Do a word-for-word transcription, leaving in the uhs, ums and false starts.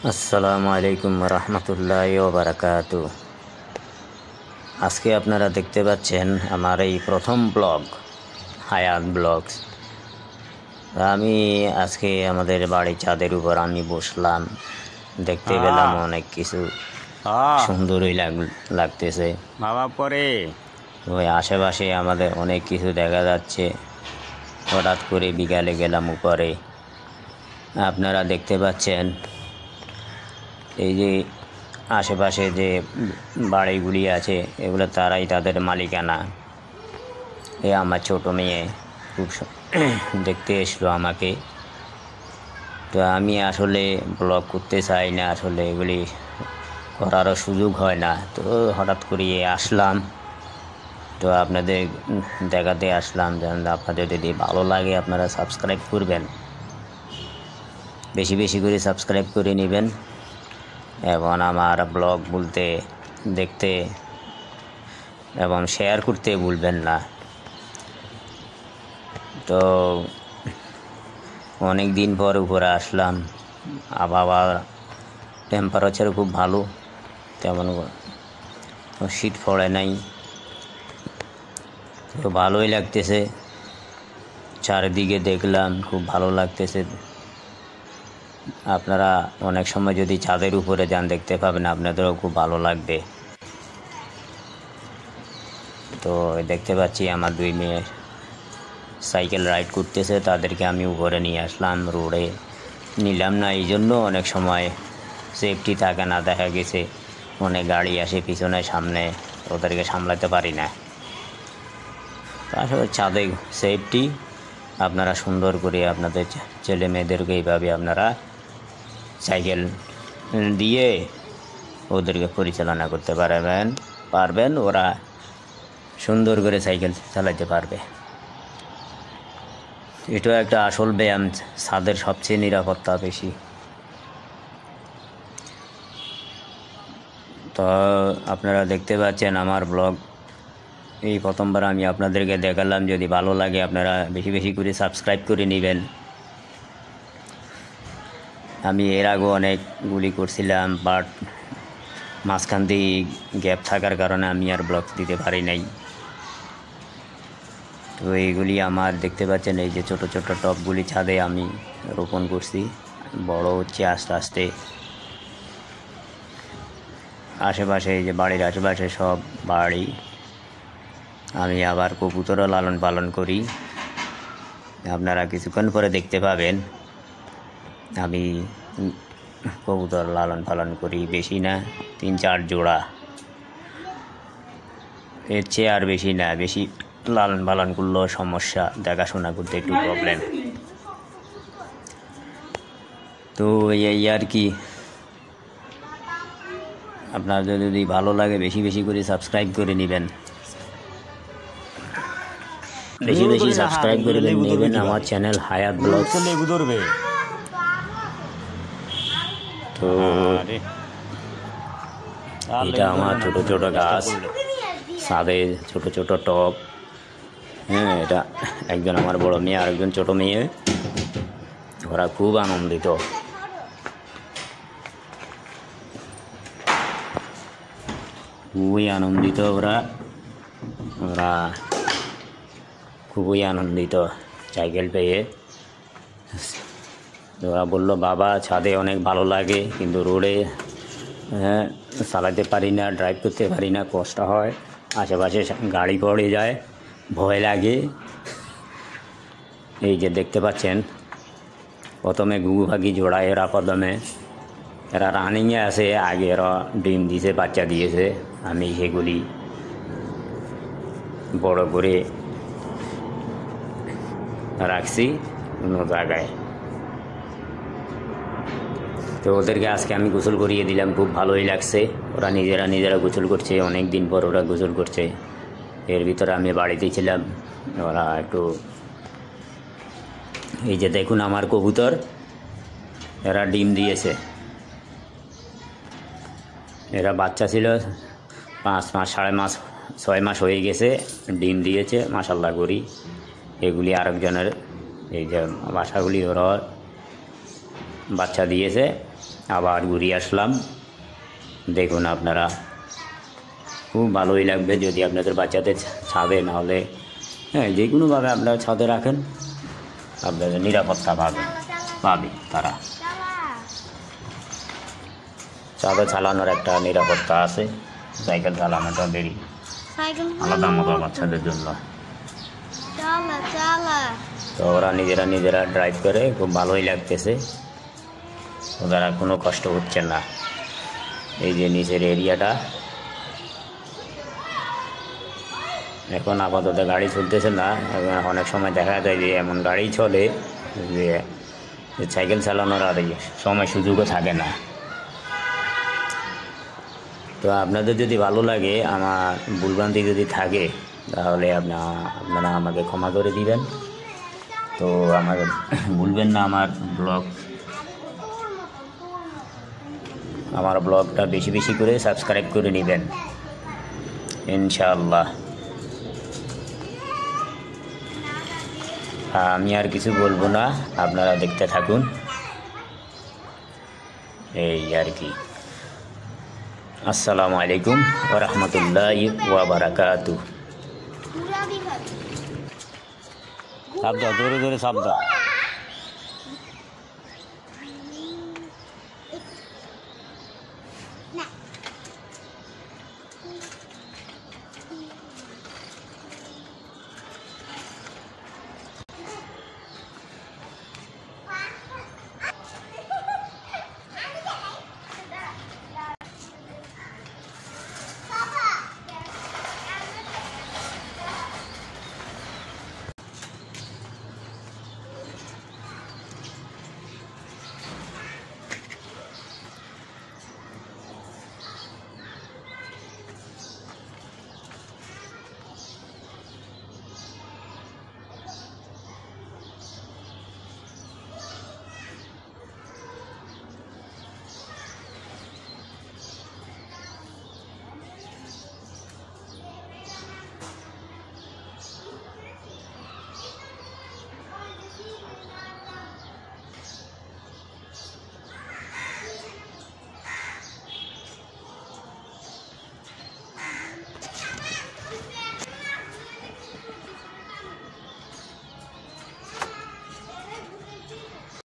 আসসালামু আলাইকুম রহমতুল্লাহি ওয়া বারাকাতু। আজকে আপনারা দেখতে পাচ্ছেন আমার এই প্রথম ব্লগ হায়াত ব্লগস। আমি আজকে আমাদের বাড়ির ছাদের উপর আমি বসলাম, দেখতে পেলাম অনেক কিছু সুন্দরই লাগতেছে। বাবা পরে ওই আশেপাশে আমাদের অনেক কিছু দেখা যাচ্ছে। হঠাৎ করে বিকালে গেলাম উপরে, আপনারা দেখতে পাচ্ছেন এই যে আশেপাশে যে বাড়িগুলি আছে এগুলো তারাই তাদের মালিকানা। এ আমার ছোটো মেয়ে খুব দেখতে এসলো আমাকে, তো আমি আসলে ব্লগ করতে চাই না, আসলে এগুলি করারও সুযোগ হয় না। তো হঠাৎ করে আসলাম, তো আপনাদের দেখাতে আসলাম। যেন আপনাদের যদি ভালো লাগে আপনারা সাবস্ক্রাইব করবেন, বেশি বেশি করে সাবস্ক্রাইব করে নেবেন এবং আমার ব্লগ বলতে দেখতে এবং শেয়ার করতে ভুলবেন না। তো অনেক দিন পর উপরে আসলাম, আবহাওয়া টেম্পারেচার খুব ভালো, তেমন শীত পড়ে নাই, তো ভালোই লাগতেছে। চারিদিকে দেখলাম, খুব ভালো লাগতেছে। আপনারা অনেক সময় যদি ছাদের উপরে যান দেখতে পাবেন, আপনাদেরও খুব ভালো লাগবে। তো দেখতে পাচ্ছি আমার দুই মেয়ে সাইকেল রাইড করতেছে, তাদেরকে আমি উপরে নিয়ে আসলাম। রোডে নিলাম না এই জন্য, অনেক সময় সেফটি থাকে না, দেখা গেছে অনেক গাড়ি আসে পিছনে সামনে, ওদেরকে সামলাতে পারি না। আসলে ছাদে সেফটি, আপনারা সুন্দর করে আপনাদের ছেলে মেয়েদেরকে এইভাবে আপনারা সাইকেল দিয়ে ওদেরকে পরিচালনা করতে পারবেন পারবেন ওরা সুন্দর করে সাইকেল চালাতে পারবে। এটা একটা আসল ব্যায়াম, ছাদের সবচেয়ে নিরাপত্তা বেশি। তো আপনারা দেখতে পাচ্ছেন আমার ব্লগ এই প্রথমবার আমি আপনাদেরকে দেখালাম। যদি ভালো লাগে আপনারা বেশি বেশি করে সাবস্ক্রাইব করে নেবেন। আমি এর আগেও অনেকগুলি করছিলাম, বাট মাঝখান দিয়ে গ্যাপ থাকার কারণে আমি আর ব্লগ দিতে পারি নাই। তো এইগুলি আমার দেখতে পাচ্ছেন, এই যে ছোট ছোট টবগুলি ছাদে আমি রোপণ করছি, বড় হচ্ছে আস্তে আস্তে। আশেপাশে এই যে বাড়ির আশেপাশে সব বাড়ি। আমি আবার কবুতরও লালন পালন করি, আপনারা কিছুক্ষণ পরে দেখতে পাবেন। আমি কবুতর লালন পালন করি, বেশি না, তিন চার জোড়া, এর চেয়ে আর বেশি না। বেশি লালন পালন করলেও সমস্যা, দেখাশোনা করতে একটু প্রবলেম। তো এই আর কি, আপনাদের যদি ভালো লাগে বেশি বেশি করে সাবস্ক্রাইব করে নেবেন, বেশি বেশি সাবস্ক্রাইব করে নেবেন আমার চ্যানেল হায়াত ব্লগস। তো এটা আমার ছোট ছোট গাছ, ছাদে ছোট ছোট টব। হ্যাঁ, এটা একজন আমার বড় মেয়ে আর একজন ছোটো মেয়ে, ওরা খুব আনন্দিত। খুবই আনন্দিত ওরা ওরা খুবই আনন্দিত সাইকেল পেয়ে। ওরা বললো বাবা ছাদে অনেক ভালো লাগে, কিন্তু রোডে হ্যাঁ চালাতে পারি না, ড্রাইভ করতে পারি না, কষ্ট হয়, আশেপাশে গাড়ি পড়ে যায়, ভয় লাগে। এই যে দেখতে পাচ্ছেন প্রথমে ঘুঘু পাখি জোড়া, এরা প্রথমে এরা রানিংয়ে আসে, আগে এরা ডিম দিয়েছে, বাচ্চা দিয়েছে। আমি সেগুলি বড় করে রাখছি অন্য জায়গায়। তো ওদেরকে আজকে আমি গোসল করিয়ে দিলাম, খুব ভালোই লাগছে। ওরা নিজেরা নিজেরা গোসল করছে, অনেক দিন পর ওরা গোসল করছে। এর ভিতরে আমি বাড়িতেই ছিলাম, ওরা একটু এই যে দেখুন আমার কবুতর, এরা ডিম দিয়েছে। এরা বাচ্চা ছিল পাঁচ মাস সাড়ে মাস ছয় মাস হয়ে গেছে, ডিম দিয়েছে, মাশাল্লাহ করি। এগুলি আরেকজনের, এই যে বাসাগুলি ওরা বাচ্চা দিয়েছে, আবার ঘুরিয়ে আসলাম। দেখুন আপনারা, খুব ভালোই লাগবে যদি আপনাদের বাচ্চাদের ছাদে, না হলে হ্যাঁ যে কোনোভাবে আপনারা ছাদে রাখেন, আপনাদের নিরাপত্তা পাবেন পাবে তারা। ছাদে চালানোর একটা নিরাপত্তা আছে, সাইকেল চালানোটা বেরি আলাদা মতো বাচ্চাদের জন্য। তো ওরা নিজেরা নিজেরা ড্রাইভ করে, খুব ভালোই লাগতেছে, ওরা কোনো কষ্ট হচ্ছে না। এই যে নিচের এরিয়াটা, এখন আপাতত গাড়ি চলতেছে না। অনেক সময় দেখা যায় যে এমন গাড়ি চলে যে সাইকেল চালানোর আর সময় সুযোগও থাকে না। তো আপনাদের যদি ভালো লাগে, আমার ভুলভ্রান্তি যদি থাকে, তাহলে আপনা আপনারা আমাকে ক্ষমা করে দিবেন। তো আমার ভুলবেন না আমার ব্লগ আমার ব্লগটা বেশি বেশি করে সাবস্ক্রাইব করে নেবেন ইনশাআল্লাহ। আমি আর কিছু বলবো না, আপনারা দেখতে থাকুন, এই আর কি। আসসালামু আলাইকুম ওয়া রাহমাতুল্লাহি ওয়া বারাকাতুহু। শব্দ জোরে জোরে শব্দ।